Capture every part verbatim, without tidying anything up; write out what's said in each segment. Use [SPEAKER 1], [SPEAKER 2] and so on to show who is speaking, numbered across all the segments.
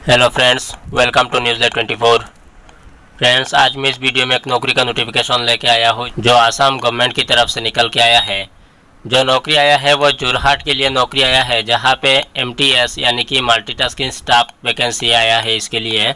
[SPEAKER 1] Hello friends, welcome to news twenty four. Friends, आज मैं इस वीडियो में एक नौकरी का नोटिफिकेशन लेके आया हूँ जो आसाम गवर्नमेंट की तरफ से निकल के आया है। जो नौकरी आया है वो जोरहाट के लिए नौकरी आया है, जहाँ पे एम टी एस यानी कि मल्टीटास्किंग स्टाफ वैकेंसी आया है। इसके लिए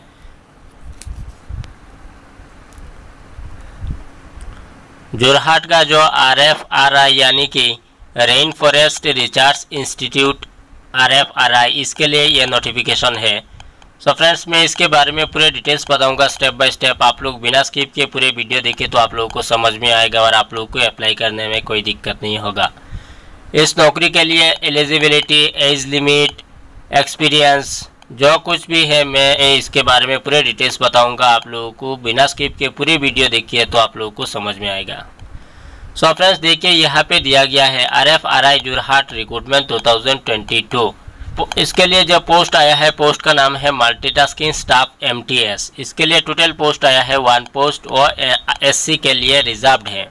[SPEAKER 1] जोरहाट का जो आर एफ आर आई यानी कि rain forest research institute R F R I, इसके लिए यह नोटिफिकेशन है। सो so फ्रेंड्स, मैं इसके बारे में पूरे डिटेल्स बताऊंगा स्टेप बाय स्टेप। आप लोग बिना स्किप के पूरे वीडियो देखें तो आप लोगों को समझ में आएगा और आप लोगों को अप्लाई करने में कोई दिक्कत नहीं होगा। इस नौकरी के लिए एलिजिबिलिटी, एज लिमिट, एक्सपीरियंस, जो कुछ भी है मैं इसके बारे में पूरे डिटेल्स बताऊंगा आप लोगों को। बिना स्किप के पूरी वीडियो देखिए तो आप लोगों को समझ में आएगा। सो so फ्रेंड्स, देखिए यहाँ पे दिया गया है R F R I Jorhat recruitment two thousand twenty two. इसके लिए जो पोस्ट आया है, पोस्ट का नाम है multitasking staff M T S. इसके लिए टोटल पोस्ट आया है वन पोस्ट और एस सी के लिए रिजर्व्ड है।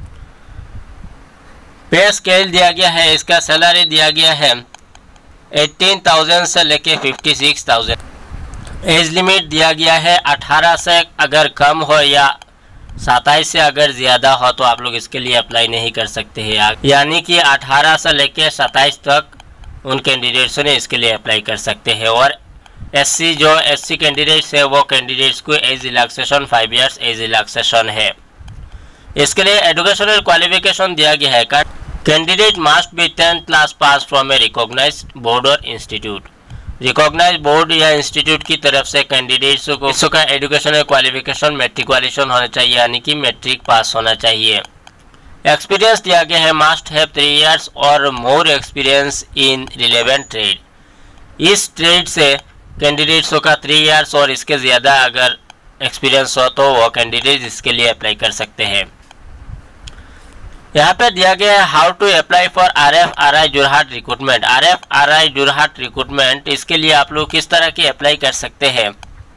[SPEAKER 1] पे स्केल दिया गया है, इसका सैलरी दिया गया है एटीन थाउजेंड से लेके fifty six thousand. Age limit दिया गया है अठारह से अगर कम हो या सत्ताईस से अगर ज़्यादा हो तो आप लोग इसके लिए अप्लाई नहीं कर सकते हैं। यानी कि अठारह से लेके सत्ताईस तक उन कैंडिडेट्स ने इसके लिए अप्लाई कर सकते हैं। और एससी जो एससी कैंडिडेट्स है वो कैंडिडेट्स को age relaxation five years age relaxation है। इसके लिए एजुकेशनल क्वालिफिकेशन दिया गया है, candidate must be tenth class pass from a recognised board और इंस्टीट्यूट। रिकॉग्नाइज्ड बोर्ड या इंस्टीट्यूट की तरफ से कैंडिडेट्स को इसका एजुकेशनल क्वालिफिकेशन मैट्रिकुलेशन होना चाहिए, यानी कि मैट्रिक पास होना चाहिए। एक्सपीरियंस दिया गया है मस्ट हैव थ्री इयर्स और more experience in relevant trade. इस ट्रेड से कैंडिडेट्स का थ्री इयर्स और इसके ज़्यादा अगर एक्सपीरियंस हो तो वो कैंडिडेट इसके लिए अप्लाई कर सकते हैं। यहाँ पे दिया गया है how to apply for R F R I Jorhat recruitment. R F R I Jorhat recruitment, इसके लिए आप लोग किस तरह की अप्लाई कर सकते हैं।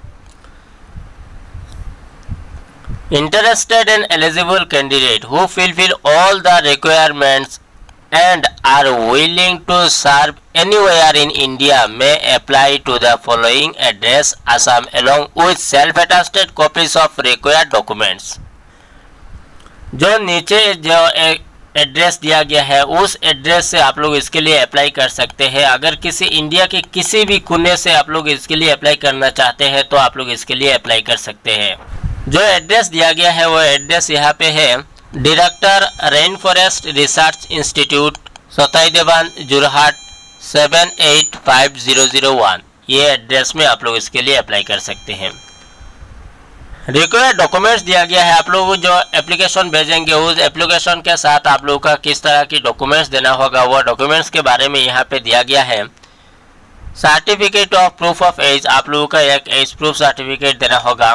[SPEAKER 1] Interested and eligible candidate who fulfill all the requirements and are willing to serve anywhere in India may apply to the following address Assam along with self-attested copies of required documents। जो नीचे जो address दिया गया है उस address से आप लोग इसके लिए अप्लाई कर सकते हैं। अगर किसी इंडिया के किसी भी कोने से आप लोग इसके लिए अप्लाई करना चाहते हैं तो आप लोग इसके लिए अप्लाई कर सकते हैं। जो एड्रेस दिया गया है वो एड्रेस यहाँ पे है director rain forest research institute, Satai Dewan, Jorhat seven eight five zero zero one. ये एड्रेस में आप लोग इसके लिए अप्लाई कर सकते हैं। रिक्वायर्ड डॉक्यूमेंट्स दिया गया है, आप लोग जो एप्लीकेशन भेजेंगे उस एप्लीकेशन के साथ आप लोगों का किस तरह की डॉक्यूमेंट्स देना होगा वो डॉक्यूमेंट्स के बारे में यहाँ पे दिया गया है। Certificate of proof of age, आप लोगों का एक एज प्रूफ सर्टिफिकेट देना होगा।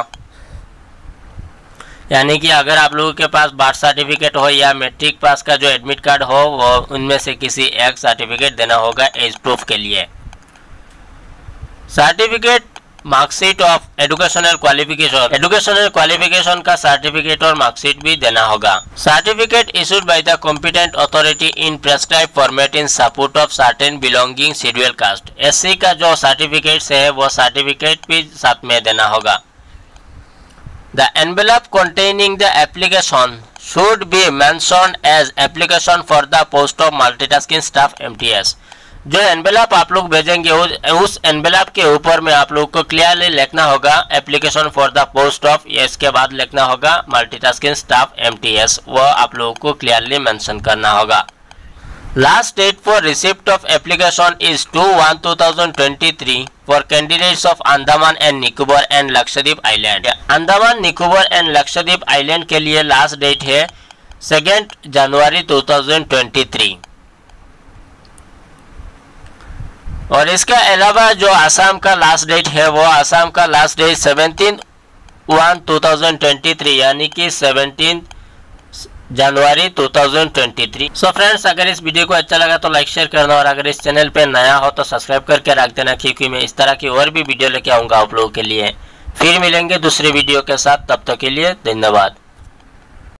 [SPEAKER 1] यानी कि अगर आप लोगों के पास बर्थ सर्टिफिकेट हो या मैट्रिक पास का जो एडमिट कार्ड हो वो उनमें से किसी एक सर्टिफिकेट देना होगा एज प्रूफ के लिए। Certificate, marksheet of educational qualification, educational qualification का सर्टिफिकेट और मार्कशीट भी देना होगा। Certificate issued by the competent authority in prescribe format in support of certain belonging schedule caste. SC का जो सर्टिफिकेट है वो सर्टिफिकेट भी साथ में देना होगा। The envelope containing the application should be mentioned as application for the post of multitasking staff M T S। जो एनवेलप आप लोग भेजेंगे उस एनवेलप के ऊपर में आप लोग को क्लियरली लिखना होगा application for the post of, इसके बाद लिखना होगा multitasking staff M T S. वो आप लोगों को क्लियरली मेंशन करना होगा। Last date for receipt of application is two one two thousand twenty three for candidates of Andaman and Nicobar and Lakshadweep island. Andaman Nicobar and Lakshadweep island के लिए लास्ट डेट है second January two thousand twenty three. और इसके अलावा जो आसाम का लास्ट डेट है वो आसाम का last date seventeen one two thousand twenty three यानी कि seventeen January two thousand twenty three. So friends, अगर इस वीडियो को अच्छा लगा तो लाइक शेयर करना और अगर इस चैनल पे नया हो तो सब्सक्राइब करके रख देना, क्योंकि मैं इस तरह की और भी वीडियो लेके आऊँगा आप लोगों के लिए। फिर मिलेंगे दूसरे वीडियो के साथ, तब तक के लिए धन्यवाद।